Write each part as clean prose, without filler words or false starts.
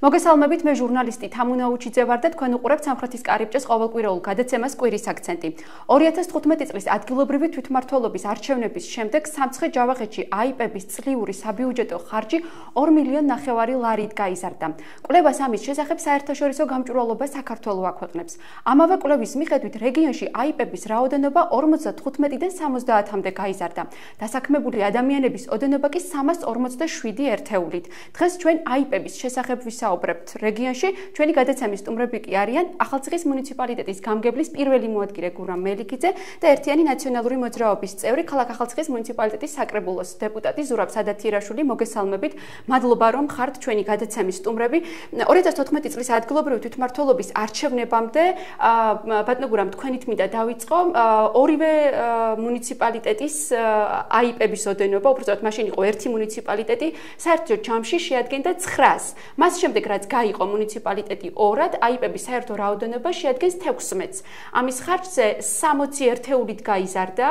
მოგესალმებით, მე ჟურნალისტი თამუნა უჩიძე ვარ და თქვენ უყურებთ სამხრეთის კარიბჭეს ყოველკვირეულ გადაცემას კვირის აქცენტი. 2015 წლის ადგილობრივი თვითმმართველობის არჩევნების შემდეგ სამცხე ჯავახეთში აიპების წლიური საბიუჯეტო ხარჯი 2,5 მილიონი ლარით გაიზარდა. კვლევას ამის შესახებ საერთაშორისო გამჭვირვალობა საქართველოს აქვეყნებს. ამავე კვლევის მიხედვით რეგიონში აიპების რაოდენობა 55-დან 70-მდე გაიზარდა. დასაქმებული ადამიანების ოდენობა კი 347 ერთეულით. დღეს ჩვენ აიპების შესახებ ვისაუბრებთ რეგიონში. ჩვენი გადაცემის სტუმრები კი არიან ახალციხის მუნიციპალიტეტის გამგებლის პირველი მოადგილე გურამ მელიქიძე და ერთიანი ნაციონალური მოძრაობის წევრი ქალაქ ახალციხის მუნიციპალიტეტის საკრებულოს დეპუტატი ზურაბ სადათირაშვილი. მოგესალმებით. მადლობა რომ ხართ ჩვენი გადაცემის სტუმრები. 2014 წლის ადგილობრივი თვითმმართველობის არჩევნებამდე ბატონო გურამ თქვენით მინდა დავიწყო ორივე მუნიციპალიტეტის აიპების ოდენობა, უბრალოდ მაშინ იყო ერთი მუნიციპალიტეტი, საერთო ჯამში შეადგენდა 900-ს. მას შემდეგ რაც გაიყო მუნიციპალიტეტი ორად, აიპების საერთო რაოდენობა შეადგენს 16-ს. ამის ხარჯზე 60 ერთეულით გაიზარდა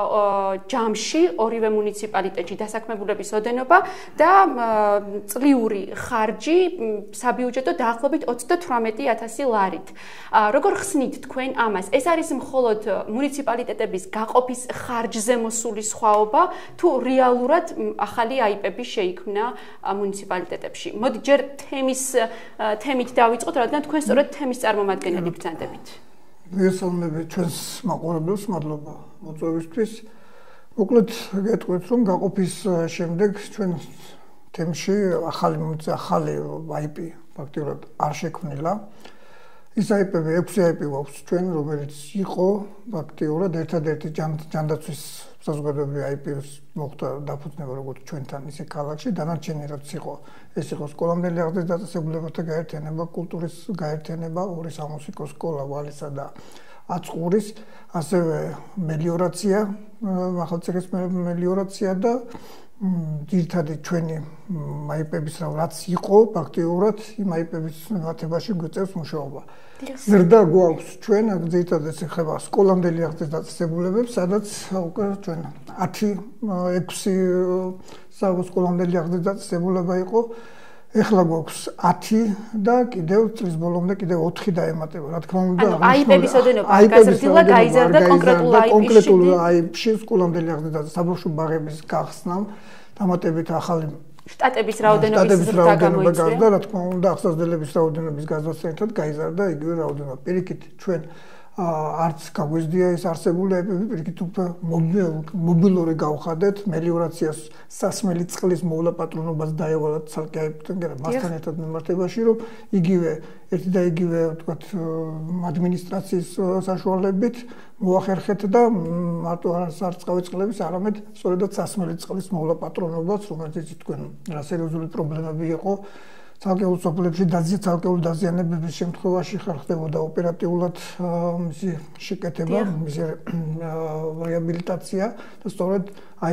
ჯამში ორივე მუნიციპალიტეტში დასაქმებულების ოდენობა და წლიური ხარჯი საბიუჯეტო დაახლოებით 38,000 ლარით. როგორ ხსნით თქვენ ამას? ეს არის მხოლოდ მუნიციპალიტეტების გაყოფის ხარჯზე მოსული სხვაობა, თუ რეალურად ახალი აიპები შეიქმნა მუნიციპალიტეტებში? მოდი ჯერ თემით დავიწყოთ, რადგან თქვენ სწორედ თემის წარმომადგენელი ბრძანდებით. მოგესალმებით ჩვენს მაყურებელს, მადლობა მოწვევისთვის. მოკლედ გეტყვით, რომ გაყოფის შემდეგ ჩვენ თემში ახალი აიპი ფაქტიურად არ შექმნილა. ის აიპები 6 აიპი გვაქვს ჩვენ, რომელიც იყო ფაქტიურად ერთადერთი ჯანდაცვის საზოგადოებრივი აიპი მოხდა დაფუძნება როგორც ჩვენთან, ისე ქალაქში. დანარჩენი რაც იყო, ეს იყო სკოლამდელი აღზრდის დაწესებულებათა გაერთიანება, კულტურის გაერთიანება, ორი სამუსიკო სკოლა ვალისა და აწყურის, ასევე მელიორაცია, ახალციხის მელიორაცია და ძირითადი ჩვენი აიპების რაც იყო ფაქტიურად იმ აიპების მიღებაში გვიწევს მუშაობა. ზრდა გვაქვს ჩვენ ძირითადად ეხება სკოლამდელი აღზრდის დაწესებულებებს, სადაც უკვე ჩვენ 6 სკოლამდელი აღზრდის დაწესებულება იყო. ეხლა გვაქვს 10 და კიდევ წლის ბოლომდე კიდევ 4 დაემატება. რა თქმა უნდა, აიპების ოდენობა გაზრდილა გაიზარდა კონკრეტულ აიპში სკოლამდელი აღზრდის საბავშვო ბაღების გახსნამ დამატებით ახალი შტატების რაოდენობის ზრდა გამოიწვია. რა თქმა უნდა, აღსაზრდელების რაოდენობის გაზრდასთან გაიზარდა იგივე რაოდენობა. პირიქით ჩვენ არც გაგვიზრდია ეს არსებული აიპები, პირიქით უფრო მობილური გავხადეთ, მელიორაციას სასმელი წყლის მოვლა პატრონობას დაევალათ ცალკე აიპთან, მასთან ერთად მიმართებაში, რომ იგივე ერთი და იგივე ვთქვათ ადმინისტრაციის საშუალებით მოახერხეთ და მარტო არწყავი წყლების, არამედ სწორედაც სასმელი წყლის მოვლა პატრონობას, რომელიც თქვენ რა სერიოზული პრობლემები იყო. ცალკეულ სოფლებში ცალკეულ დაზიანებების შემთხვევაში ხდებოდა ოპერატიულად მისი შეკეთება, მისი რეაბილიტაცია და სწორედ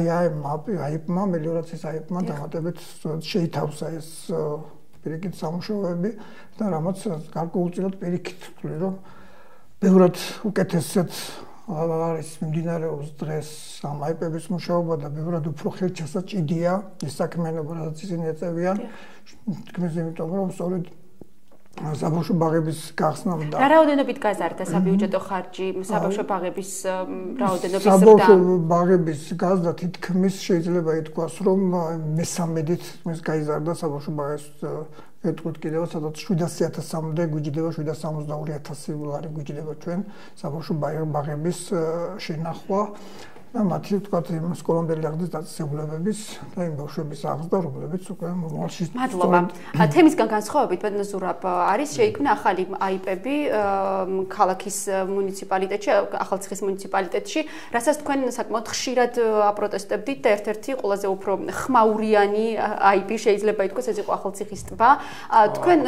აიპმა, მელიორაციის აიპმა დამატებით შეითავსა ეს პირიქით სამუშაოები და რამაც გარკვეულწილად პირიქით ვთვლი, რომ ბევრად უკეთესად არის მიმდინარეობს დღეს ამ აიპების მუშაობა და ბევრად უფრო ხელჩასაჭიდია ეს საქმიანობა, რაც ისინი ეწევიან. თქმის იმიტომ, რომ სწორედ საბავშვო ბაღების გახსნამ და რაოდენობით გაზარდა საბიუჯეტო ხარჯი, საბავშვო ბაღების რაოდენობის ზრდა. საბავშვო ბაღების გაზრდა თითქმის შეიძლება ითქვას, რომ მესამედით გაიზარდა საბავშვო ბაღის ეთქვით კიდევ სადაც 700,000-მდე გვიჯდება, 762,000 ლარი გვიჯდება ჩვენ საბავშვო ბაღების შენახვა და მათი ვთქვათ იმ სკოლამდელი აღზრდის დაწესებულებების და იმ ბავშვების აღზრდა, რომლებიც უკვე მომავალში. მადლობა. თემისგან განსხვავებით, ბატონო ზურაბ, არის შეიქმნა ახალი აიპები ქალაქის მუნიციპალიტეტში, ახალციხის მუნიციპალიტეტში, რასაც თქვენ საკმაოდ ხშირად აპროტესტებდით და ერთ-ერთი ყველაზე უფრო ხმაურიანი აიპი შეიძლება ითქვას, ეს იყო ახალციხის ტბა. თქვენ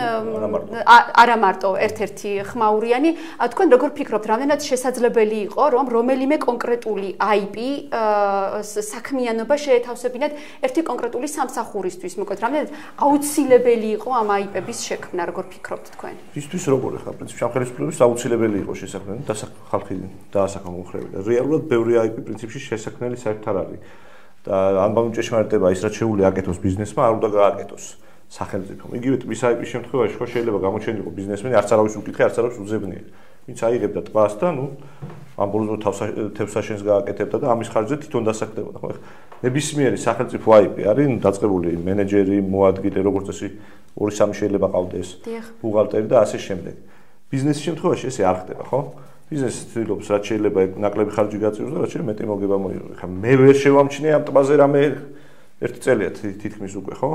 არა მარტო ერთ-ერთი ხმაურიანი, თქვენ როგორ ფიქრობთ, რამდენად შესაძლებელი იყო, რომ რომელიმე კონკრეტული აიპი საქმიანობა შეეთავსებინათ ერთი კონკრეტული სამსახურისთვის, მოკლედ რამდენად აუცილებელი იყო ამ აიპების შექმნა, როგორ ფიქრობთ თქვენ? ისთვის როგორ ხარ პრინციპში ამ ხელისუფლების აუცილებელი იყო შესაქმნელი და ხალხი დაასაკამოხრებდა. რეალურად ბევრი აიპი პრინციპში შესაქმნელი საერთოდ არ არის. და ამბავი ჭეშმარიტება ის რაც შეუძლია აკეთოს ბიზნესმა, არ უნდა გააკეთოს. სახელმწიფომ. იგივე ტბის IP-ის შემთხვევაში ხო შეიძლება გამოჩენილიყო ბიზნესმენი არც არავის უკითხე, არც არავის უძებნია. ვინც აიღებდა ტბას და ნუ ამ ბოლოს თევსაშენს გააკეთებდა და ამის ხარჯზე თვითონ დასახლდებოდა. ხო ეხლა ნებისმიერი სახელმწიფო IP არის დაწყებული მენეჯერი, მოადგილე, როგორც წესი 2-3 შეიძლება ყავდეს ბუღალტერი და ასე შემდეგ. ბიზნესის შემთხვევაში ესე არ ხდება, ხო? ბიზნესი ცდილობს რაც შეიძლება ნაკლები ხარჯი გაწიოს და რაც შეიძლება მეტი მოგება მოიღო. ეხლა მე ვერ შევამჩნე ამ ტბაზე რამე ერთი წელია თითქმის უკვე, ხო?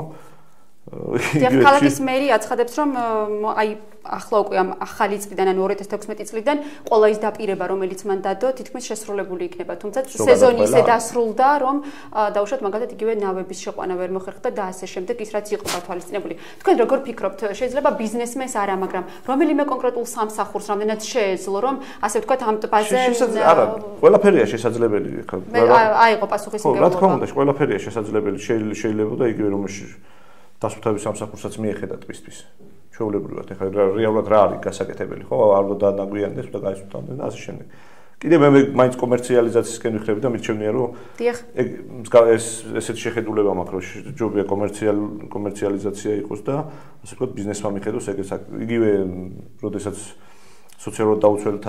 ქალაქის მერი აცხადებს, რომ აი ახლა უკვე ამ ახალი წლიდან, ანუ 2016 წლიდან ყველა ის დაპირება, რომელიც მან დადო, თითქმის შესრულებული იქნება. თუმცა სეზონი ისე დასრულდა, რომ დაუშვათ მაგალითად იგივე ნავების შეყვანა ვერ მოხერხდა და ასე შემდეგ, ის რაც იყო გათვალისწინებული. თქვენ როგორ ფიქრობთ, შეიძლება ბიზნესმენს არა, მაგრამ რომელიმე კონკრეტულ სამსახურს რამდენად შეეძლო, რომ ასე ვთქვათ ამ ტბაზე არა, ყველაფერია შესაძლებელი. აიღო პასუხისმგებლობა. რა თქმა უნდა, ყველაფერია შესაძლებელი, შეიძლება და იგივე რომ დასუფთავების სამსახურსაც მიეხედა ტბისთვის. ჩვეულებრივად, ეხლა რეალურად რა არის გასაკეთებელი, ხო? ალბათ დაანაგვიანდეს და გაისუფთავდნენ და ასე შემდეგ. კიდევ მე მაინც კომერციალიზაციისკენ ვიხდები და მიჩვენია, რომ ესეთი შეხედულება მაქვს, რომ ჯობია კომერციალიზაცია იყოს და ასე ვთქვათ, ბიზნესმა მიხედოს ეგეც იგივე, როდესაც სოციალურად დაუცველთა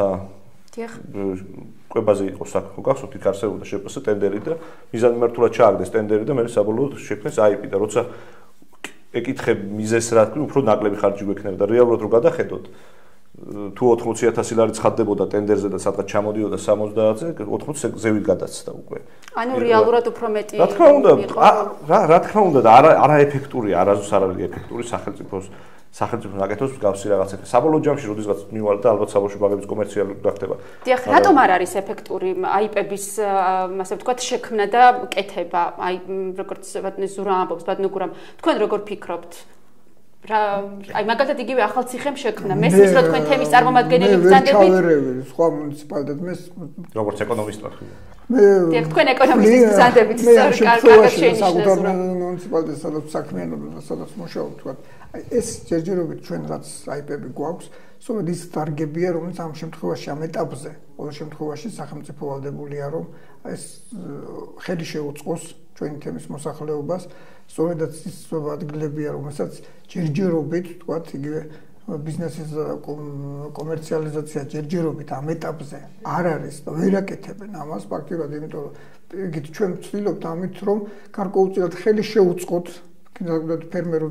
კვებაზე იყო საქმე, ხო გახსოვთ, იქ არსებობდა შეპს ტენდერი და მიზანმიმართულად ჩააგდეს ტენდერი და მე საბოლოოდ შექმნეს IP და როცა ეკითხებ მიზეს რა თქმა უფრო ნაკლები ხარჯი გვექნება და რეალურად რო გადახედოთ თუ 80,000 ლარი ცხადდებოდა ტენდერზე და სადღაც ჩამოდიოდა 70-ზე 80-ზე ზევით გადაცდა უკვე. ანუ რეალურად უფრო მეტი რა თქმა უნდა რა თქმა უნდა და არაეფექტურია, არასდროს არ არის ეფექტური სახელმწიფოს აკეთოს მსგავსი რაღაცა. საბოლოო ჯამში როდესაც მივალ და ალბათ საბოლოო ბაგების კომერციალური გახდება. დიახ, რატომ არ არის ეფექტური IP-ების ასე ვთქვათ შექმნა და კეთება? აი როგორც ბატონზურა ამბობს, ბატონგურამ, თქვენ როგორ ფიქრობთ? აი მაგალითად იგივე ახალციხემ შექმნა. მესმის რომ თქვენ თემის წარმომადგენელი ბრძანდებით. სხვა მუნიციპალიტეტებს როგორც ეკონომისტად. დიახ, თქვენ ეკონომისტის ბრძანდებით კარგად შეინიშნეს. მუნიციპალიტეტს სადაც საქმიანობა და სადაც მუშაობ, თქვათ ეს ჯერჯერობით ჩვენ რაც IP-ები გვაქვს, სწორედ ის დარგებია, რომელიც ამ შემთხვევაში ამ ეტაპზე, ყოველ შემთხვევაში სახელმწიფო ვალდებულია, რომ ეს ხელი შეუწყოს ჩვენი თემის მოსახლეობას, სწორედაც ის ადგილებია, რომელსაც ჯერჯერობით, თქვათ, იგივე ბიზნესის კომერციალიზაცია ჯერჯერობით ამ ეტაპზე არ არის და ვერ აკეთებენ ამას ფაქტიურად, იმიტომ რომ იგი ჩვენ ვცდილობთ ამით, რომ გარკვეულწილად ხელი შეუწყოთ ფერმერულ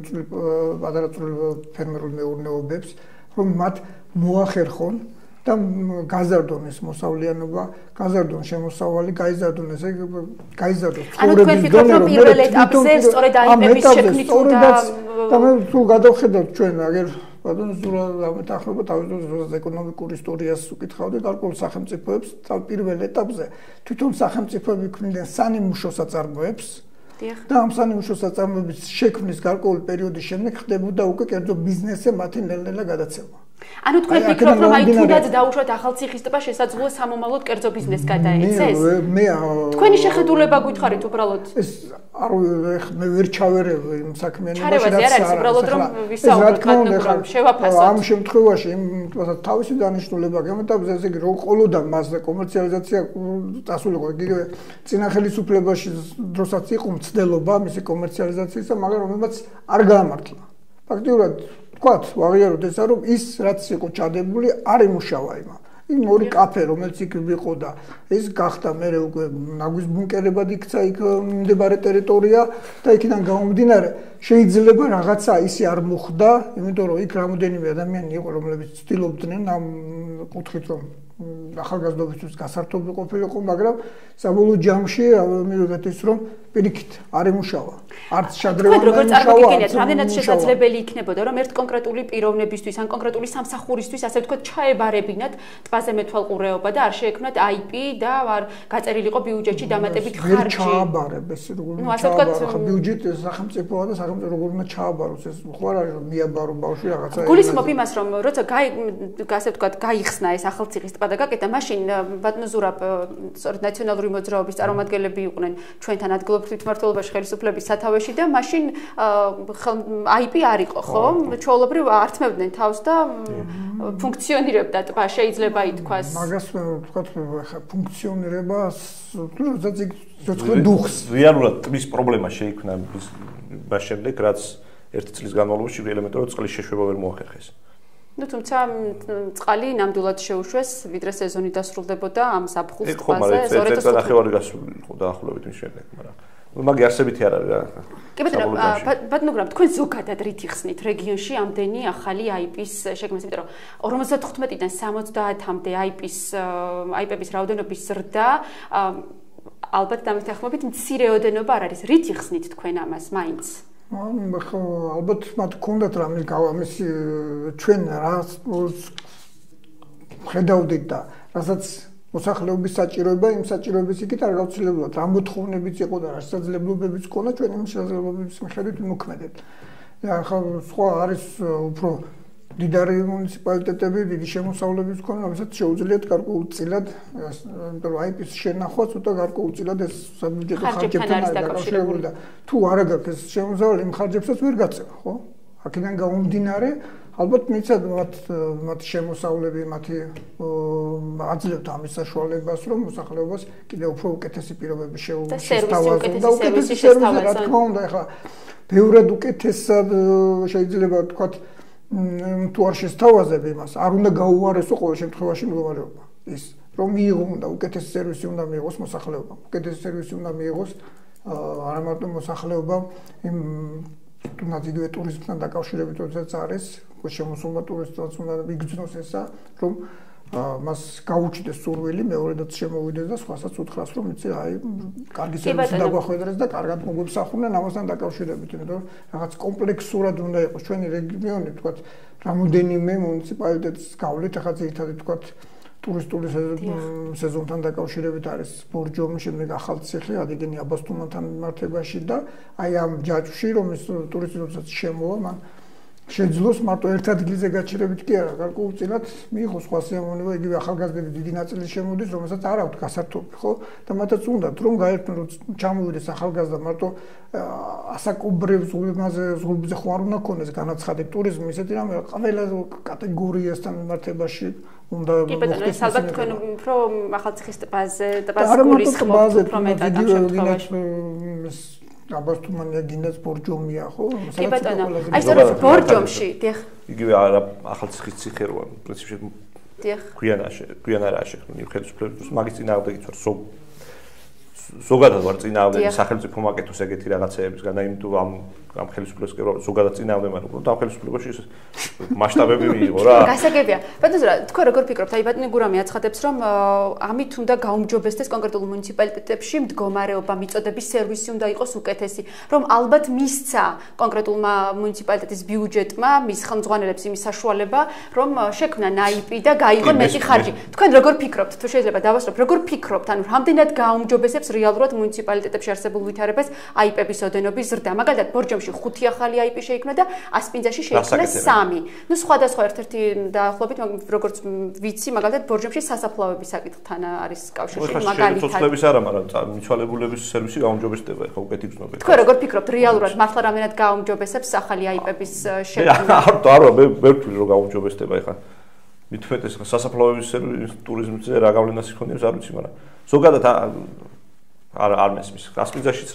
ფერმერულ მეურნეობებს, რომ მათ მოახერხონ და გაზარდონ ეს მოსავლიანობა, გაზარდონ შემოსავალი, გაიზარდონ ესე გაიზარდონ ცხოვრების დონე, რომ პირველ ეტაპზე სწორედ IP-ების შექმნით და მე თუ გადავხედავთ ჩვენ აგერ ბატონზურა ამეთახება თავის დროზე ეკონომიკურ ისტორიას უკითხავდი გარკვეულ სახელმწიფოებს და პირველ ეტაპზე თვითონ სახელმწიფოები ქმნიდნენ სანიმუშო საწარმოებს და ამ სანიმუშო საწარმოების შექმნის გარკვეული პერიოდის შემდეგ ხდებოდა უკვე კერძო ბიზნესზე მათი ნელ-ნელა გადაცემა. ანუ თქვენ ფიქრობთ, რომ აი თუნდაც დაუშვათ ახალციხის ტბა შესაძლოა სამომავლოდ კერძო ბიზნეს გადაეცეს? თქვენი შეხედულება გითხარით უბრალოდ? ეს არ მე ვერ ჩავერევ იმ საქმიანობაში. ჩარევაზე არ არის უბრალოდ რომ ვისაუბროთ მაგრამ შევაფასოთ. ამ შემთხვევაში თავისი დანიშნულება გამოტაბზე ესე იგი რომ ყოლოდა მასზე კომერციალიზაცია წასულიყო იგივე წინა ხელისუფლებაში დროსაც იყო მცდელობა მისი კომერციალიზაციისა, მაგრამ რომელმაც არ გაამართლა. ფაქტიურად ვთქვათ, ვაღიაროთ ესა, რომ ის რაც იყო ჩადებული, არ იმუშავა იმა. იმ ორი კაფე, რომელიც იქ იყო და ეს გახდა მერე უკვე ნაგვის ბუნკერებად იქცა იქ მდებარე ტერიტორია და იქიდან გამომდინარე შეიძლება რაღაცა ისი არ მოხდა, იმიტომ რომ იქ რამოდენიმე ადამიანი იყო, რომლებიც ცდილობდნენ ამ კუთხით რომ ახალგაზრდობისთვის გასართობი ყოფილიყო, მაგრამ საბოლოო ჯამში მივიღეთ ის რომ პირიქით არ იმუშავა. არც შადრევა როგორ წარმოგიდგენიათ, რამდენად შესაძლებელი იქნებოდა რომ ერთ კონკრეტული პიროვნებისთვის ან კონკრეტული სამსახურისთვის ასე ვთქვათ ჩაებარებინათ ტბაზე მეთვალყურეობა და არ შეექმნათ IP და არ გაწერილიყო ბიუჯეტში დამატებით ხარჯი. ვერ ჩააბარებ ეს როგორ ჩააბარო ბიუჯეტი სახელმწიფოა და სახელმწიფო როგორ უნდა ჩააბაროს ეს ხო არ არის რომ მიაბარო ბავშვი რაღაცა. გულისხმობ იმას რომ როცა ასე ვთქვათ გაიხსნა ეს ახალციხის ტბა და გაკეთა მაშინ ბატონზურა სწორედ ნაციონალური მოძრაობის წარმომადგენლები იყვნენ ჩვენთან ადგილობრივ თვითმმართველობაში ხელისუფლების სათავეში და მაშინ IP არ იყო, ხო? ჩვეულებრივ ართმევდნენ თავს და ფუნქციონირებდა ტბა, შეიძლება ითქვას. მაგას ვთქვათ, ხა ფუნქციონირება ზოგადად დუხს. რეალურად ტბის პრობლემა შეიქმნა მას შემდეგ, რაც 1 წლის განმავლობაში ელემენტარულად წყლის შეშვება ვერ მოახერხეს. თუმცა წყალი ნამდვილად შეუშვეს, ვიდრე სეზონი დასრულდებოდა ამ ზაფხულს ტბაზე. ხო, მაგრამ 1 წელიწად გასული იყო დაახლოებით მის შემდეგ, მაგრამ მაგ არსებითი არ არის რა. კი ბატონო გრამ, თქვენ ზოგადად რით იხსნით რეგიონში ამდენი ახალი IP-ის შექმნას, იმიტომ რომ 55-დან 70-მდე IP-ების რაოდენობის ზრდა ალბათ დამეთანხმებით მცირე ოდენობა არ არის. რით იხსნით თქვენ ამას მაინც? ალბათ მათ გქონდათ რამის ჩვენ რას ხედავდით და რასაც მოსახლეობის საჭიროება იმ საჭიროების იქით არ გაუცილებლად რა მოთხოვნებიც იყო და რა შესაძლებლობებიც ჰქონდა ჩვენ იმ შესაძლებლობების მიხედვით ვიმოქმედებთ. და ახლა სხვა არის უფრო დიდარი მუნიციპალიტეტები, დიდი შემოსავლების მქონე, რომელსაც შეუძლიათ გარკვეულწილად, იმიტომ რომ IP-ის შენახვა ცოტა გარკვეულწილად ეს საბიუჯეტო ხარჯებთან არის დაკავშირებული და თუ არა გაქვს ეს შემოსავალი იმ ხარჯებსაც ვერ გაწევა, ხო? აქედან გამომდინარე, ალბათ მიცად მათ შემოსავლები, მათი აძლევთ ამის საშუალებას, რომ მოსახლეობას კიდევ უფრო უკეთესი პირობები შეესთავაზონ და უკეთესი სერვისი, რა თქმა უნდა, ახლა ბევრად უკეთესად შეიძლება ვთქვათ თუ არ შესთავაზებ იმას, არ უნდა გაუარესო ყოველ შემთხვევაში მდგომარეობა. ის რომ მიიღო უნდა უკეთესი სერვისი უნდა მიიღოს მოსახლეობამ. უკეთესი სერვისი უნდა მიიღოს არა მარტო მოსახლეობამ, იმ თუნდაც იგივე ტურიზმთან დაკავშირებით როდესაც არის, შემოსულმა ტურისტებსაც უნდა იგრძნოს ესა, რომ მას გაუჩნდეს სურვილი მეორედაც შემოვიდეს და სხვასაც უთხრას, რომ იცი, აი, კარგი სერვისი დაგვახვედრეს და კარგად მოგვემსახურნენ ამასთან დაკავშირებით, იმიტომ რომ რაღაც კომპლექსურად უნდა იყოს ჩვენი რეგიონი, თქვათ, რამოდენიმე მუნიციპალიტეტის გავლით, ახლა ძირითადად თქვათ, ტურისტული სეზონთან დაკავშირებით არის ბორჯომი, შემდეგ ახალციხე, ადიგენი აბასთუმანთან მიმართებაში და აი ამ ჯაჭვში, რომ ეს ტურისტი როდესაც შემოვა, მან შეძლოს მარტო ერთ ადგილზე გაჩერებით კი არა, გარკვეულწილად მიიღოს სხვა სიამოვნება, იგივე ახალგაზრდები დიდი ნაწილი შემოდის, რომელსაც არ აქვთ გასართობი, ხო? და მათაც უნდათ რომ გაერთონ, რომ ჩამოვიდეს ახალგაზრდა მარტო ასაკობრივ ზღურბზე ხო არ უნდა ქონდეს განაცხადი ტურიზმი, ისეთი რამე ყველა კატეგორიასთან მიმართებაში უნდა მოხდეს. ალბათ თქვენ უფრო ახალციხის ტბაზე, ტბას გულისხმობთ უფრო მეტად ამ შემთხვევაში. აბასთუმანია გინდაც ბორჯომია, ხო? კი ბატონო. აი სწორედ ბორჯომში, დიახ. იგივე ახალციხის ციხე როა, პრინციპში. დიახ. გვიან არაა შექმნილი ხელისუფლების, მაგის წინააღმდეგიც ვარ, ზოგადად ვარ წინააღმდეგი სახელმწიფო მაკეთოს ეგეთი რაღაცეებისგან, იმიტომ ამ ხელისუფლებას ზოგადად წინააღმდეგი ვარ, უბრალოდ ამ ხელისუფლებაში მასშტაბები მიიღო რა. გასაგებია. ბატონო, თქვენ როგორ ფიქრობთ? აი ბატონი გურამი აცხადებს, რომ ამით უნდა გაუმჯობესდეს კონკრეტულ მუნიციპალიტეტებში მდგომარეობა, მიწოდების სერვისი უნდა იყოს უკეთესი, რომ ალბათ მისცა კონკრეტულმა მუნიციპალიტეტის ბიუჯეტმა, მის ხელმძღვანელებს იმის საშუალება, რომ შექმნან IP და გაიღონ მეტი ხარჯი. თქვენ როგორ ფიქრობთ? თუ შეიძლება დავასრულოთ, როგორ ფიქრობთ? ანუ რამდენად გაუმჯობესებს რეალურად მუნიციპალიტეტებში არსებულ ვითარებას IP-ების ოდენობის ზრდა? მაგალითად, ბორჯომში 5 ახალი IP შეიქმნა და ასპინძაში შეიქმნა 3. ნუ სხვადასხვა ერთ-ერთი დაახლოებით, როგორც ვიცი, მაგალითად ბორჯომში სასაფლავების საკითხთან არის კავშირი, მაგალითად. სოციალების არა, მაგრამ მიცვალებულების სერვისი გაუმჯობესდება, ხო, უკეთი გზნობები. თქვენ როგორ ფიქრობთ, რეალურად მართლა რამდენად გაუმჯობესებს ახალი IP-ების შექმნა? არა, მე ვთვლი რომ გაუმჯობესდება ეხლა. მithumetes სასაფლავების ტურიზმზე რა გავლენას იქონიებს არ ვიცი, მაგრამ ზოგადად არ მესმის. ასპინძაშიც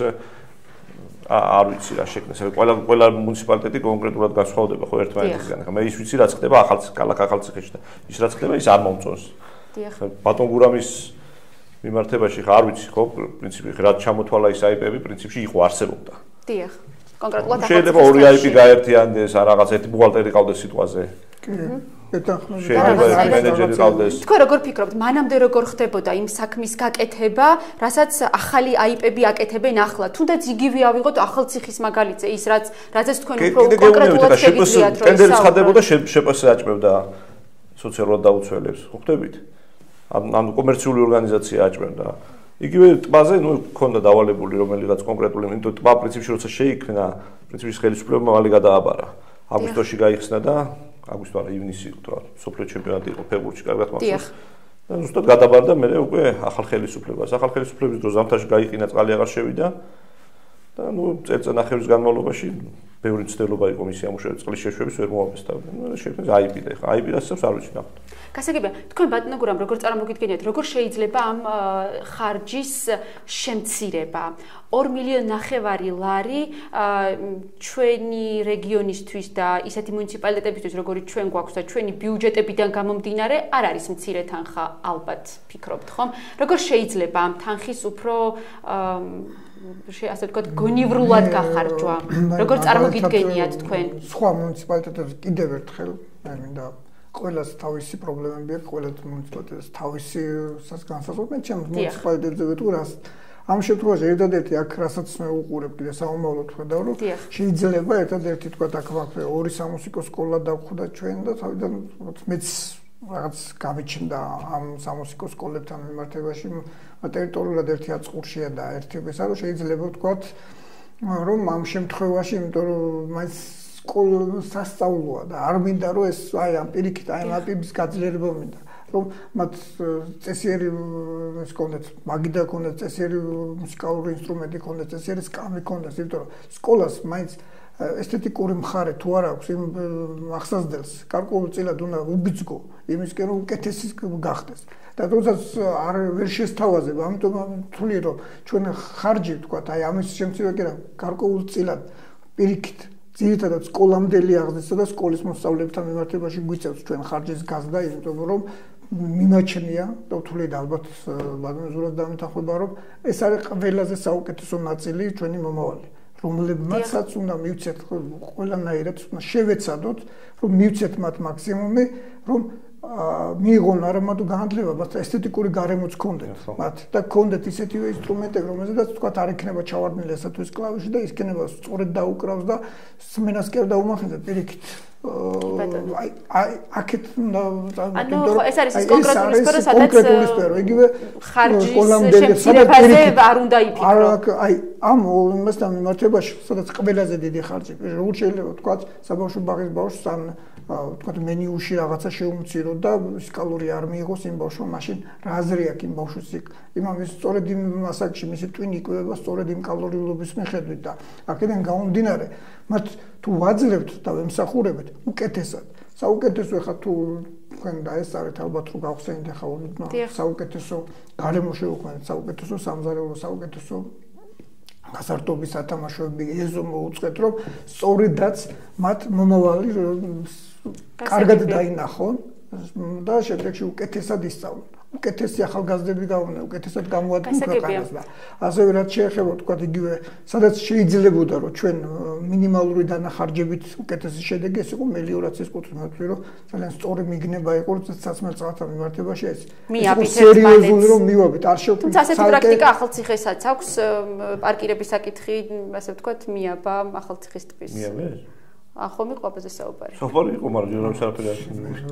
არ ვიცი რა შექმნეს. ყველა მუნიციპალიტეტი კონკრეტულად განსხვავდება ხო ერთმანეთისგან. მე ის ვიცი რაც ხდება ახალციხეში და ის რაც ხდება ის არ მომწონს. დიახ. ბატონ გურამის მიმართებაში ხა არ ვიცი ხო პრინციპი რაც ჩამოთვალა ის IP-ები პრინციპში იყო არსებობდა. დიახ. კონკრეტულად შეიძლება ორი IP გაერთიანდეს ან რაღაც ერთი ბუღალტერი ყავდეს სიტყვაზე. კი. შეიძლება მენეჯერი ყავდეს. თქვენ როგორ ფიქრობთ, მანამდე როგორ ხდებოდა იმ საქმის გაკეთება, რასაც ახალი IP-ები აკეთებენ ახლა? თუნდაც იგივე ავიღოთ ახალციხის მაგალითზე, ის რაცაც თქვენ უფრო კონკრეტულად შეგიძლიათ რომ ტენდერი ხდებოდა, შეპს აჭმევდა სოციალურად დაუცველებს, ხო ხდებით? ამ კომერციული ორგანიზაცია აჭმევდა. იგივე ტბაზე, ნუ ქონდა დავალებული რომელიღაც კონკრეტული, იმიტომ ტბა პრინციპში როცა შეიქმნა, პრინციპში ხელისუფლებამ მალე გადააბარა. აგვისტოში გაიხსნა და აგვისტო არა ივნისი იყო რა სოფლიო ჩემპიონატი იყო ფეხბურთში კარგად მახსოვს და ზუსტად გადაბარდა მე უკვე ახალ ხელისუფლებას ახალ ხელისუფლების დროს ზამთარში გაიყინა წყალი აღარ შევიდა და ნუ წელწადნახევრის განმავლობაში ბევრი ცდელობა იყო მისი ამუშავების წყლის შეშვების ვერ მოამესთავრე. შეგვიძლია აიპიდა ხა. აიპიდასაც არ ვიცი ნახოთ. გასაგებია, თქვენ ბატონო გურამ როგორ წარმოგიდგენიათ, როგორ შეიძლება ამ ხარჯის შემცირება? 2,5 მილიონი ლარი ჩვენი რეგიონისთვის და ისეთი მუნიციპალიტეტებისთვის, როგორიც ჩვენ გვაქვს და ჩვენი ბიუჯეტებიდან გამომდინარე, არ არის მცირე თანხა, ალბათ ფიქრობთ, ხომ? როგორ შეიძლება ამ თანხის უფრო ასე ვთქვათ, გონივრულად გახარჯვა? როგორ წარმოგიდგენიათ თქვენ? სხვა მუნიციპალიტეტებს კიდევ ერთხელ მე მინდა ყველას თავისი პრობლემები აქვს, ყველა მუნიციპალიტეტს თავისი განსაზღვრება. მე ჩემს მუნიციპალიტეტზე ვიტყვი რას ამ შემთხვევაში ერთადერთი აქ რასაც მე უყურებ კიდე საომავლოდ ხედავ რომ შეიძლება ერთადერთი თქვა აქ ვაქვე ორი სამუსიკო სკოლა დავხვდა ჩვენ და თავიდან მეც რაღაც გამიჩნდა ამ სამუსიკო სკოლებთან მიმართებაში ტერიტორიულად ერთი აწყურშია და ერთი ესა რომ შეიძლება ვთქვა რომ ამ შემთხვევაში იმიტომ რომ მაინც სასწაულოა და არ მინდა რომ ეს აი ამ პირიქით აი ამ აპების გაძლიერება მინდა რომ მათ წესიერი ის კონდეთ მაგიდა კონდეთ წესიერი მუსიკალური ინსტრუმენტი კონდეთ წესიერი სკამი კონდეთ იმიტომ რომ სკოლას მაინც ესთეტიკური მხარე თუ არ აქვს იმ ახსასდელს გარკვეულწილად უნდა უბიძგო იმისკენ რომ უკეთესი გახდეს და როდესაც არ ვერ შესთავაზებ ამიტომ თვლი რომ ჩვენ ხარჯი ვთქვათ აი ამის შემცირება კი რა გარკვეულწილად პირიქით ძირითადად სკოლამდელი აღზრდისა და სკოლის მოსწავლეებთან მიმართებაში გვიწევს ჩვენ ხარჯის გაზრდა იმიტომ რომ მიმაჩნია და ვთვლი და ალბათ ბატონზურად დამეთანხმება რომ ეს არის ყველაზე საუკეთესო ნაწილი ჩვენი მომავალი რომლებმაცაც უნდა მივცეთ ყველანაირად უნდა შევეცადოთ რომ მივცეთ მათ მაქსიმუმი რომ მიიღონ არა მარტო განათლება, მაგრამ ესთეტიკური გარემოც ჰქონდეთ მათ და ჰქონდეთ ისეთივე ინსტრუმენტები, რომელზედაც თქვა არ იქნება ჩავარდნილი ასა თუ ის კლავიში და იქნება სწორედ დაუკრავს და სმენას კი არ დაუმახინებს პირიქით. აი აქეთ ანუ ეს არის ის კონკრეტული სფერო, სადაც იგივე ხარჯის შემცირებაზე არ უნდა იფიქრო. აი ამ იმასთან მიმართებაში, სადაც ყველაზე დიდი ხარჯი, როგორ შეიძლება თქვა საბავშვო ბაღის ბავშვს ან თქვა მენიუში რაღაცა შეუმციროთ და ის კალორია არ მიიღოს იმ ბავშვმა, მაშინ რა აზრი აქვს იმ ბავშვის იმამის სწორედ იმ მასაკში მისი ტვინი იკვებება სწორედ იმ კალორიულობის მიხედვით და აქედან გამომდინარე მათ თუ ვაძლევთ და ვემსახურებთ უკეთესად საუკეთესო ხა თუ თქვენ დაესწარეთ ალბათ რომ გავხსენით ხა საუკეთესო გარემო შევქმნით საუკეთესო სამზარეულო საუკეთესო გასართობის ათამაშოები ეზო მოუწყეთ რომ სწორედაც მათ მომავალი კარგად დაინახონ და შემდეგში უკეთესად ისწავლონ. უკეთესი ახალგაზრდები გავნე, უკეთესად გამოადგენ ქვეყანას და ასევე რაც შეეხება თქვა იგივე, სადაც შეიძლებოდა რომ ჩვენ მინიმალური დანახარჯებით უკეთესი შედეგი ეს იყო მელიორაციის კუთხით, მე რომ ძალიან სწორი მიგნება იყო საცმელ წყალთან მიმართებაში ეს სერიოზული რომ მივაბით არ შევქმნით. თუმცა ასეთი პრაქტიკა ახალციხესაც აქვს პარკირების საკითხი, ასე ვთქვათ, მიაბა ახალციხის ტბის. მიაბა ახო მიყვაბაზე საუბარი. საუბარი იყო, მაგრამ რომ საერთოდ არ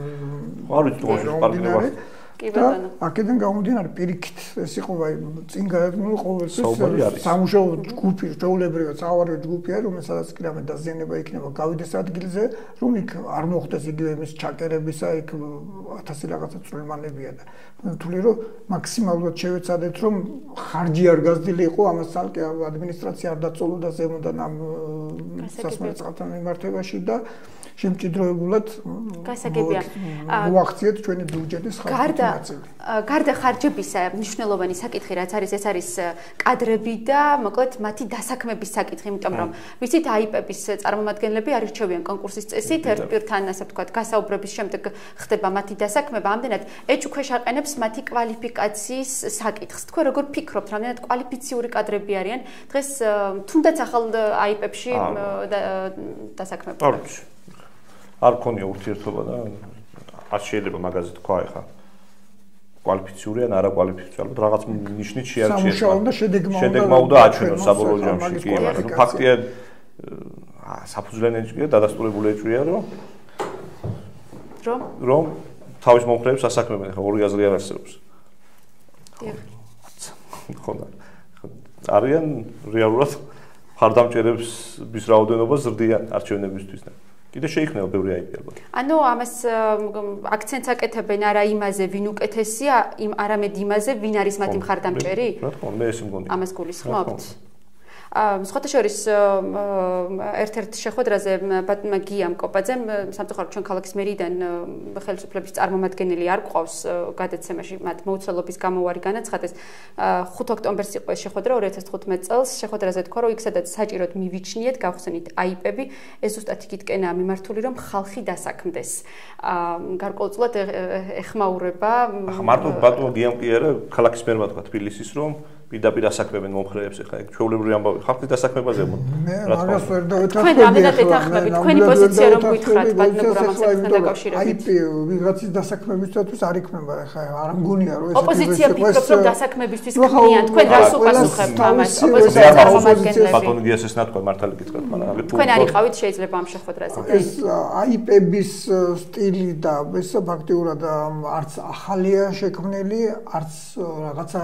ვიცი თუ პარკირება კი ბატონო. აქედან გამომდინარე პირიქით ეს იყო აი წინ გადადგმული ყოველთვის სამუშაო ჯგუფი, ჩვეულებრივად საავარო ჯგუფია, რომელსაც კი რამე დაზიანება იქნება გავიდეს ადგილზე, რომ იქ არ მოხდეს იგივე იმის ჩაკერებისა, იქ 1000 რაღაცა წვრილმანებია და თვლი რომ მაქსიმალურად შევეცადეთ რომ ხარჯი არ გაზრდილიყო, ამას ცალკე ადმინისტრაცია არ დაწოლოდა ზემოდან ამ სასმელ წყალთან მიმართებაში და შემჭიდროებულად გასაგებია მოახციეთ ჩვენი ბიუჯეტის ხარჯი. გარდა ხარჯებისა მნიშვნელოვანი საკითხი რაც არის ეს არის კადრები და მოკლედ მათი დასაქმების საკითხი, იმიტომ რომ ვიცით აიპების წარმომადგენლები არირჩევიან კონკურსის წესით, ერთ პირთან ასე ვთქვათ, გასაუბრების შემდეგ ხდება მათი დასაქმება, ამდენად ეჭვქვეშ აყენებს მათი კვალიფიკაციის საკითხს. თქვენ როგორ ფიქრობთ, რამდენად კვალიფიციური კადრები არიან დღეს თუნდაც ახალ აიპებში დასაქმება? არ ქონია ურთიერთობა და არ შეიძლება მაგაზე თქვა ეხა კვალიფიციური ან არაკვალიფიციური, ალბათ რაღაც ნიშნით შეარჩიეს. სამუშაო და შედეგმა უნდა აჩვენოს საბოლოო ჯამში კი, მაგრამ ფაქტია საფუძვლიანი ეჭვია, დადასტურებული ეჭვია, რომ თავის მომხრეებს ასაქმებენ, ხა ორი აზრი არ არსებობს. ხონდა. არიან რეალურად მხარდამჭერების რაოდენობა ზრდიან არჩევნებისთვის და კიდე შეიქმნება ბევრი აიპი ალბათ. ანუ ამას აქცენტს აკეთებენ არა იმაზე, ვინ უკეთესია, არამედ იმაზე, ვინ არის მათი მხარდამჭერი? რა თქმა უნდა, მე ესე მგონია. ამას გულისხმობთ? სხვათა შორის ერთ-ერთ შეხვედრაზე ბატონმა გიამ კოპაძემ სამწუხაროდ ჩვენ ქალაქის მერიდან ხელისუფლების წარმომადგენელი არ გვყავს გადაცემაში მათ მოუცველობის გამო არ განაცხადეს 5 ოქტომბერს იყო ეს შეხვედრა 2015 წელს შეხვედრაზე თქვა რომ იქ სადაც საჭიროდ მივიჩნიეთ გავხსენით აიპები ეს ზუსტად იქითკენაა მიმართული რომ ხალხი დასაქმდეს გარკვეულწილად ეხმაურება მარტო ბატონო გიამ კი არა ქალაქის მერმა თქვა თბილისის რომ პირდაპირ ასაქმებენ მომხრეებს ეხლა ეგ ჩვეულებრივი ამბავი ხალხის დასაქმებაზე რა თქმა უნდა თქვენ რამდენად ეთანხმებით თქვენი პოზიცია რომ გითხრათ ბატონო გრამასთან დაკავშირებით აიპ ვიღაცის დასაქმებისთვის არ იქნება ეხლა არ მგონია რომ ეს ოპოზიცია ფიქრობს რომ დასაქმებისთვის ქმნიან თქვენ რას უპასუხებთ ამას ოპოზიციის წარმომადგენლები ბატონო გიას ეს ნათქვა მართალი გითხრათ მაგრამ თქვენ არ იყავით შეიძლება ამ შეხვედრაზე და ეს აიპების სტილი და ეს ფაქტიურად არც ახალია შექმნილი არც რაღაცა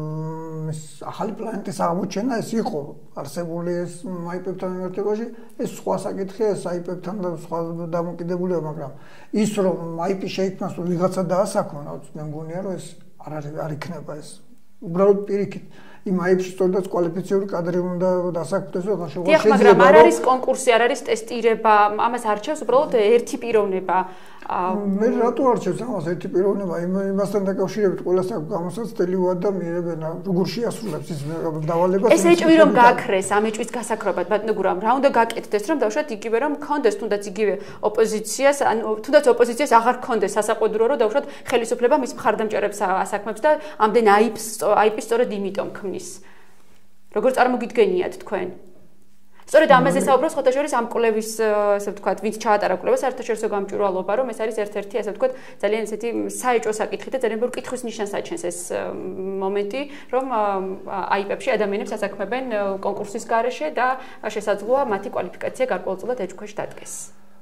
ახალი პლანეტის აღმოჩენა ეს იყო არსებული ეს აიპებთან მიმართებაში ეს სხვა საკითხია ეს აიპებთან და სხვა დამოკიდებულება მაგრამ ის რომ აიპი შეიქმნას რომ ვიღაცა დაასაქმნოს მე მგონია რომ ეს არ იქნება ეს უბრალოდ პირიქით იმ აიპში სწორედ კვალიფიციური კადრი უნდა დასაქმდეს და შეიძლება მაგრამ არ არის კონკურსი არ არის ტესტირება ამას არჩევს უბრალოდ ერთი პიროვნება მე რატო არჩევს ამას ერთი პიროვნება იმასთან დაკავშირებით ყველას აქვს გამოსაცდელი და მიიღებენ როგორ შეასრულებს ის დავალებას ეს ეჭვი რომ გააქრეს ამ ეჭვის გასაქრობად ბატონო გურამ რა უნდა გაკეთდეს რომ დავუშვათ იგივე რომ კონდეს თუნდაც იგივე ოპოზიციას ანუ თუნდაც ოპოზიციას აღარ კონდეს სასაყვედურო რომ დავუშვათ ხელისუფლება მის მხარდამჭერებს ასაქმებს და ამდენ აიპის სწორედ იმიტომ ქმნის როგორ წარმოგიდგენიათ თქვენ სწორედ ამაზე საუბრობს ხოთა შორის ამ კვლევის ასე ვთქვათ ვინც ჩაატარა კვლევას საერთაშორისო გამჭვირვალობა რომ ეს არის ერთ-ერთი ასე ვთქვათ ძალიან ესეთი საეჭვო საკითხი და ძალიან ბევრი კითხვის ნიშანს აჩენს ეს მომენტი რომ აიპებში ადამიანებს ასაქმებენ კონკურსის გარეშე და შესაძლოა მათი კვალიფიკაცია გარკვეულწილად ეჭვქვეშ დადგეს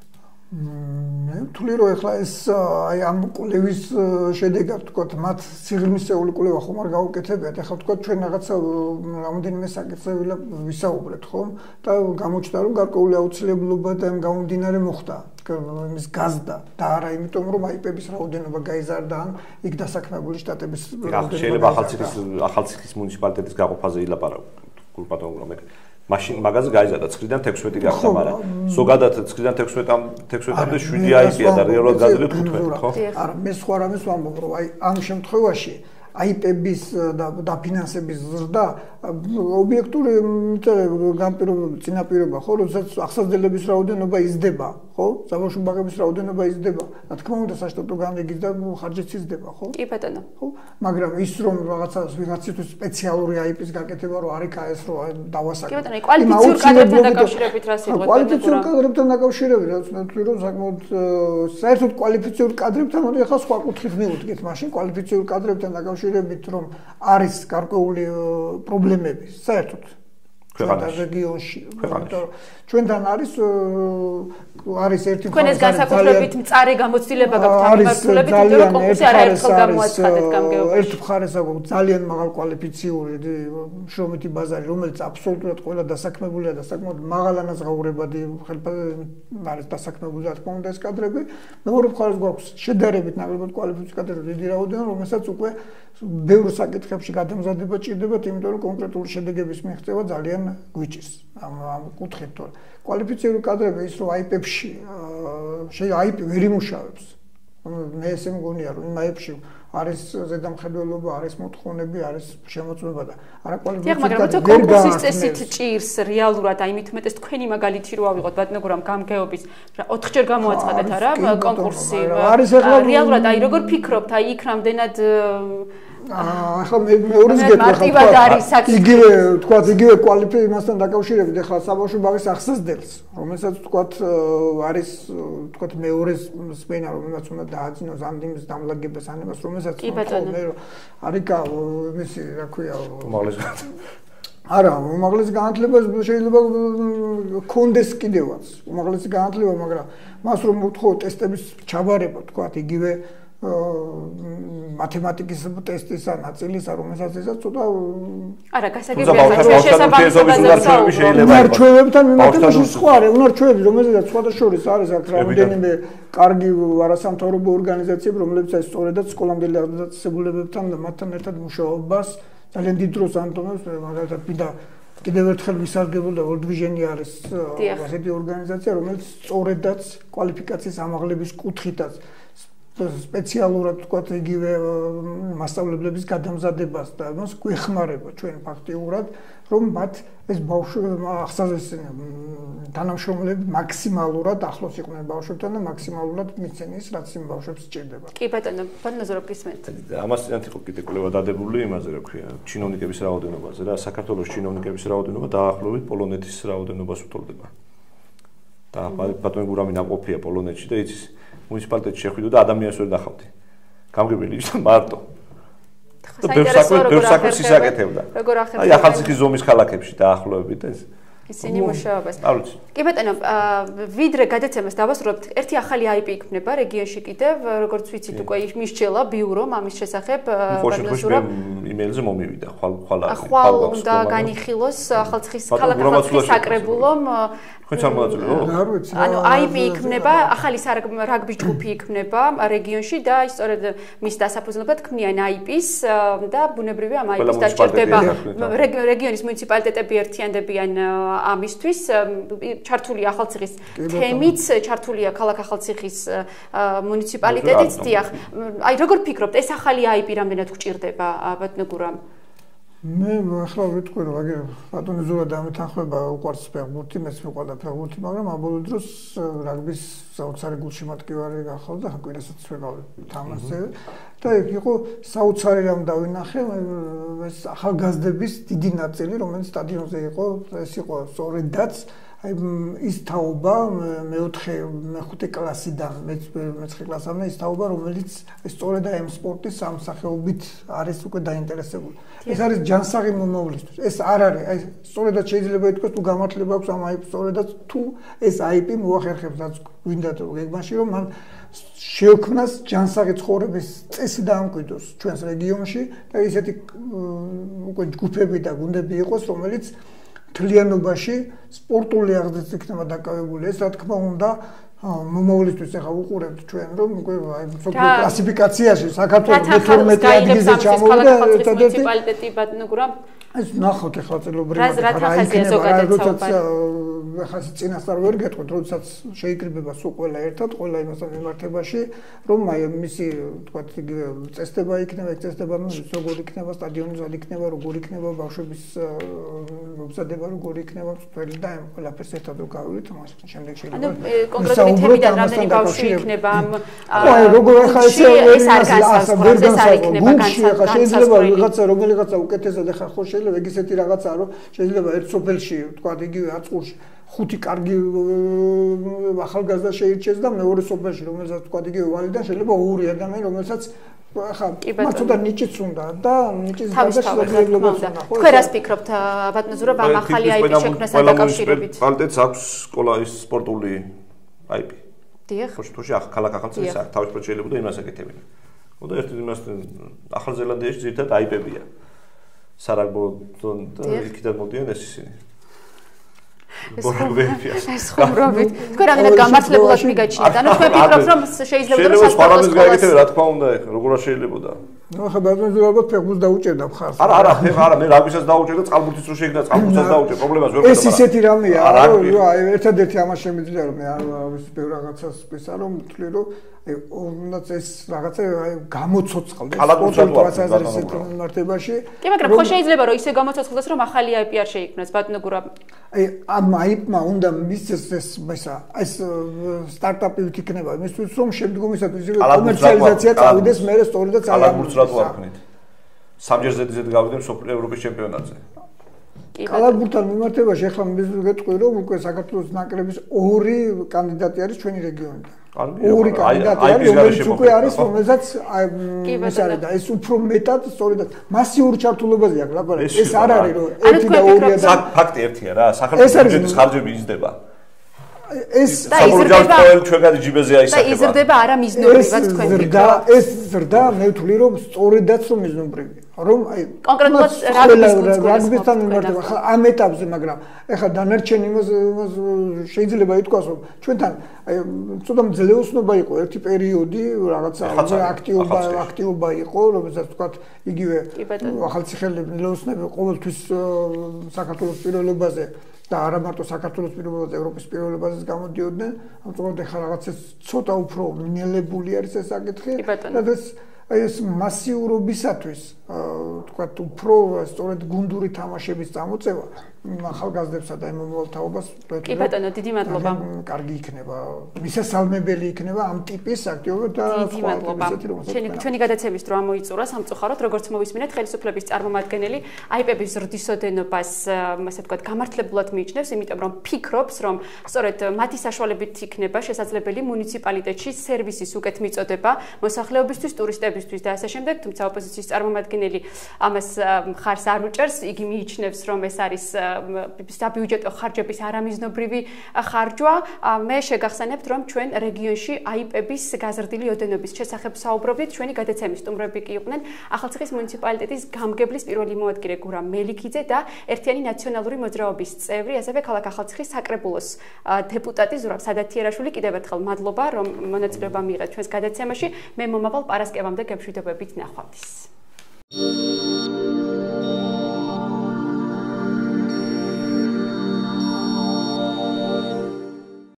მე ვთვლი რომ ეხლა ეს აი ამ კვლევის შედეგად ვთქვათ მათ სიღრმისეული კვლევა ხომ არ გაუკეთებიათ ეხლა ვთქვათ ჩვენ რაღაცა რამოდენიმე საკითხზე ვისაუბრეთ ხომ და გამოჩნდა რომ გარკვეული აუცილებლობა და გამომდინარე მოხდა იმის გაზდა და არა იმიტომ რომ აიპების რაოდენობა გაიზარდა ან იქ დასაქმებული შტატების შეიძლება ახალციხის მუნიციპალიტეტის გაყოფაზე ილაპარაკო გულბატონო რომ მაშინ მაგაზე გაიზარდა 9-დან 16 გახდა, მაგრამ ზოგადად 9-დან 16-მდე 7 აიპია და რეალურად გაძლევთ 15, ხო? არა, მე სხვა რამეს ვამბობ, რომ აი ამ შემთხვევაში აიპების და დაფინანსების ზრდა ობიექტური წინაპირობა ხო, როდესაც აღსაძლებლის რაოდენობა იზრდება, ხო? საბავშვო ბაღების რაოდენობა იზრდება. რა თქმა უნდა, საშტატო განლაგის და ხარჯიც იზრდება, ხო? კი ბატონო. ხო? მაგრამ ის რომ ვიღაცისთვის სპეციალური აიპის გაკეთება რომ არ იქა ეს რომ დავასაკეთო. კი ბატონო, კვალიფიციურ კადრებთან დაკავშირებით რა სიტყვით ბატონო? კვალიფიციურ კადრებთან დაკავშირებით, რაც მე ვთვლი რომ საკმაოდ საერთოდ კვალიფიციურ კადრებთან მოდი ახლა სხვა კუთხით მივუდგეთ, მაშინ კვალიფიციურ კადრებთან დაკავშირებით რომ არის გარკვეული პრობლემები საერთოდ ქვეყანაში რეგიონში ჩვენთან არის ერთი თქვენ ეს განსაკუთრებით მწარე გამოცდილება გაქვთ ამ მიმართულებით იმიტომ რომ კონკურსი არაერთხელ გამოაცხადეთ გამგეობაში ერთ მხარეს აქვს ძალიან მაღალ კვალიფიციური შრომითი ბაზარი რომელიც აბსოლუტურად ყველა დასაქმებულია და საკმაოდ მაღალ ანაზღაურებადი არის დასაქმებული რა თქმა უნდა ეს კადრები მეორე მხარეს გვაქვს შედარებით ნაკლებად კვალიფიციური კადრები დიდი რაოდენობა რომელსაც უკვე ბევრ საკითხებში გადამზადება ჭირდებათ იმიტომ რომ კონკრეტული შედეგების მიღწევა ძალიან გვიჭირს ამ კუთხით თორე კვალიფიციური კადრები ის რომ აიპებში აიპი ვერ იმუშავებს მე ესე მგონია რომ იმ აიპში არის ზედამხედველობა არის მოთხოვნები არის შემოწმება და არა კვალიფიციური მაგრამ როცა კონკურსის წესით ჭირს რეალურად აი მით უმეტეს თქვენი მაგალითი რო ავიღოთ ბატონო გურამ გამგეობის 4ჯერ გამოაცხადეთ არა კონკურსი რეალურად აი როგორ ფიქრობთ აი იქ რამდენად ახლა მეორის გეტყვი იგივე თქვა იგივე კვალიფიკაცია იმასთან დაკავშირებით ახლა საბავშვო ბაღის აღსაზრდელს რომელსაც თქვა არის თქვა მეორის სპენა რომელსაც უნდა დააძინოს ამდიმის დამლაგებას ანებას რომელსაც მე არიკა მისი რა ქვია არა უმაღლესი განათლება შეიძლება კონდეს კიდევაც უმაღლესი განათლება მაგრამ მას რომ მოთხოვ ტესტების ჩაბარება თქვა იგივე მათემატიკის ტესტისა ნაწილისა რომელსაც ესაც ცოტა არა გასაგებია შესაბამისობაზე უნარჩვევებთან მიმართებაში სხვა არის უნარჩვევები რომელსაც სხვათა შორის არის აქ რამდენიმე კარგი არასამთავრობო ორგანიზაციები რომლებიც ეს სწორედაც სკოლამდელი აღზრდასებულებებთან და მათთან ერთად მუშაობას ძალიან დიდ დროს ანტონებს მაგალითად მინდა კიდევ ერთხელ ვისარგებლო და ვორდვიჟენი არის ასეთი ორგანიზაცია, რომელიც სწორედაც კვალიფიკაციის ამაღლების კუთხითაც სპეციალურად ვთქვათ იგივე მასწავლებლების გადამზადებას და მას გვეხმარება ჩვენ ფაქტიურად რომ მათ ეს თანამშრომლები მაქსიმალურად ახლოს იყვნენ ბავშვებთან და მაქსიმალურად მიცენ ის რაც იმ ბავშვებს სჭირდება. კი ბატონო, ბატონო გისმენთ. ამას წინათ იყო კიდე კვლევა დადებული იმაზე რა ქვია, ჩინოვნიკების რაოდენობაზე რა, საქართველოს ჩინოვნიკების რაოდენობა დაახლოებით პოლონეთის რაოდენობას უთოლდება. და ბატონი გურამი ნაყოფია პოლონეთში და იცის მუნიციპალიტეტში შეხვიდო და ადამიანს ვერ დახავდი. გამგებელი ის მარტო. და ბევრსაკვეთს ისაკეთებდა. აი ახალციხის ზომის ქალაქებში დაახლოებით ეს ისინი მუშაობას. კი ბატონო, ვიდრე გადაცემას დავასრულებთ, ერთი ახალი IP იქნება რეგიონში კიდევ, როგორც ვიცით უკვე მისჩელა ბიურომ ამის შესახებ ბატონო იმეილზე მომივიდა ხვალ უნდა განიხილოს ახალციხის ქალაქ-ახალციხის საკრებულომ ხოც არ მოაწოდო? ანუ IP იქნება, ახალი რაგბის ჯგუფი იქნება რეგიონში და სწორედ მის დასაფუძნებლად ქმნიან IP-ს და ბუნებრივია ამ IP-ს დაჭერდება რეგიონის მუნიციპალიტეტები ერთიანდებიან ამისთვის ჩართულია ახალციხის თემიც, ჩართულია ქალაქ ახალციხის მუნიციპალიტეტიც, დიახ. აი როგორ ფიქრობთ, ეს ახალი IP რამდენად გვჭირდება ბატონო გურამ? მე ახლა ვიტყვი რომ ბატონი ზურა დამეთანხმება უყვარს ფეხბურთი, მეც მიყვარდა ფეხბურთი, მაგრამ ამ ბოლო დროს რაგბის საოცარი გულშემატკივარი გახალ და კვირასაც ვეღარ თამაშზე და იყო საოცარი რამ დავინახე ეს ახალგაზრდების დიდი ნაწილი, რომელიც სტადიონზე იყო, ეს იყო სწორედაც აი ის თაობა მე-5 კლასიდან მე-9 კლასამდე ის თაობა რომელიც სწორედ ამ სპორტის სამსახეობით არის უკვე დაინტერესებული. ეს არის ჯანსაღი მომავლისთვის. ეს არ არის, აი სწორედაც შეიძლება ითქვას თუ გამართლება აქვს ამ IP სწორედაც თუ ეს IP მოახერხებს რაც გვინდა გეგმაში რომ მან შეოქმნას ჯანსაღი ცხოვრების წესი დაამკვიდროს ჩვენს რეგიონში და ისეთი უკვე ჯგუფები და გუნდები იყოს რომელიც თლიანობაში სპორტული აღზრდით იქნება დაკავებული. ეს რა თქმა უნდა მომავლისთვის ახლა უყურებთ ჩვენ რომ უკვე აი კლასიფიკაციაში საქართველოს მე-12 ადგილზე ჩამოვიდა ერთადერთი მუნიციპალიტეტი ბატონო გურამ ეს ნახოთ ახლა წელობრივად რა ხაზია ზოგადად საუბარი ახლა წინასწარ ვერ გეტყვით როდესაც შეიკრიბება სულ ყველა ერთად ყველა იმასთან მიმართებაში რომ აი მისი თქვათ იგივე წესდება იქნება ეგ წესდება როგორ იქნება სტადიონი ზად იქნება როგორ იქნება ბავშვების მომზადება როგორ იქნება მთელი და ამ ყველაფერს ერთად რო გავივით მაშინ შემდეგ შეიძლება კონკრეტული თემიდან რამდენი ბავშვი იქნება აი როგორ ახლა ეს არ იქნება განსაკუთრებით შეიძლება ვიღაცა რომელიღაცა უკეთესად ახლა ხო შეიძლება ეგ ისეთი რაღაცაა რომ შეიძლება ერთ სოფელში თქვათ იგივე აწყურში 5 კარგი ახალგაზრდა შეირჩეს და მეორე სოფელში რომელსაც თქვათ იგივე ვალიდან შეიძლება 2 ადამიანი რომელსაც ახლა მართლა ნიჭიც უნდა და ნიჭის გადაშლებას უნდა ხო თქვენ რას ფიქრობთ ბატონო ზურაბ ამ ახალი IP-ის შექმნასთან დაკავშირებით? მუნიციპალიტეტს აქვს სკოლა ის სპორტული IP. დიახ. თუშთოში ქალაქ ახალციხის თავისუფლად შეიძლება და იმას აკეთებინა. და ერთ იმასთან ახალ ზელანდიაში ძირითადად IP-ბია. სარაგბო და იქიდან მოდიან ეს ისინი. ეს ხუმრობით. თქვენ რამდენად გამართლებულად მიგაჩნიათ? ანუ თქვენ ფიქრობთ რომ შეიძლება რომ სასპორტო სკოლაში რა თქმა უნდა როგორ შეიძლება? ნუ ახლა ბატონო ზურაბ ფეხბურთს დაუჭერდა მხარს. არა, მე რაგბისაც დაუჭერდა, წყალბურთიც რო შეიგდა, წყალბურთსაც დაუჭერ, პრობლემას ვერ ეს ისეთი რამეა, რომ აი ერთადერთი ამას შემიძლია რომ მე არის ბევრ რაღაცას ვისა რომ ვთვლი რომ აი უნდაც ეს რაღაცა აი გამოცოცხლდეს სპორტის აზრისით მიმართებაში. კი, მაგრამ ხო შეიძლება რომ ისე გამოცოცხლდეს რომ ახალი IP არ შეიქმნას ბატონო გურაბ. აი ამ IP-მა უნდა მისცეს ეს სტარტაპივით იქნება იმისთვის რომ შემდგომისათვის კომერციალიზაცია წავიდეს მე სწორედაც აი რატო არ ხნით? სამჯერ ზედიზედ გავიდნენ ევროპის ჩემპიონატზე. კალათბურთთან მიმართებაში ახლა გეტყვი რომ უკვე საქართველოს ნაკრების 2 კანდიდატი არის ჩვენი რეგიონიდან. 2 კანდიდატი არის რომელიც უკვე არის რომელსაც ეს არის და ეს უფრო მეტად სწორედ მასიურ ჩართულობაზე აქვს ლაპარაკი. ეს არ არის რომ 1 და 2 და ფაქტი ერთია რა, სახელმწიფო ბიუჯეტის ხარჯები იზრდება. ეს საბოლოოდ ყოველ ჩვენგანი ჯიბეზე აისახება. და იზრდება არა მიზნობრივად თქვენ ფიქრობთ. ეს ზრდა მე ვთვლი რომ სწორედაც რომ მიზნობრივი. რომ აი კონკრეტულად რაგბისთან მიმართება ხა ამ ეტაპზე, მაგრამ ეხლა დანარჩენ იმას შეიძლება ითქვას რომ ჩვენთან აი ცოტა მძლეოსნობა იყო ერთი პერიოდი რაღაცა აქტიობა იყო, რომელსაც თქვათ იგივე ახალციხეები მძლეოსნები ყოველთვის საქართველოს პირველობაზე და არა მარტო საქართველოს პირველობაზე, ევროპის პირველობაზეც გამოდიოდნენ, ამიტომ ეხლა რაღაცა ცოტა უფრო მინელებული არის ეს საკითხი და ეს მასიურობისათვის თქვათ უფრო სწორედ გუნდური თამაშების წამოწევა ახალგაზრდებსა და მომავალ თაობას კი ბატონო, დიდი მადლობა. კარგი იქნება, მისასალმებელი იქნება ამ ტიპის აქტივობა და დიდი მადლობა. ჩვენი გადაცემის დრო ამოიწურა სამწუხაროდ, როგორც მოვისმინეთ, ხელისუფლების წარმომადგენელი აიპების ზრდისოდენობას, ასე ვთქვათ, გამართლებულად მიიჩნევს, იმიტომ რომ ფიქრობს, რომ სწორედ მათი საშუალებით იქნება შესაძლებელი მუნიციპალიტეტში სერვისის უკეთ მიწოდება მოსახლეობისთვის, ტურისტებისთვის და ასე შემდეგ, თუმცა ოპოზიციის წარმომადგენელი ამას ხარს არ უჭერს, იგი მიიჩნევს, რომ ეს არის საბიუჯეტო ხარჯების არამიზნობრივი ხარჯვა. მე შეგახსენებთ, რომ ჩვენ რეგიონში აიპების გაზრდილი ოდენობის შესახებ საუბრობდით. ჩვენი გადაცემის სტუმრები კი იყვნენ ახალციხის მუნიციპალიტეტის გამგებლის პირველი მოადგილე გურამ მელიქიძე და ერთიანი ნაციონალური მოძრაობის წევრი, ასევე ქალაქ ახალციხის საკრებულოს დეპუტატი ზურაბ სადათიარაშვილი. კიდევ ერთხელ მადლობა, რომ მონაწილეობა მიიღეთ ჩვენს გადაცემაში. მე მომავალ პარასკევამდე გემშვიდობებით ნახვამდის.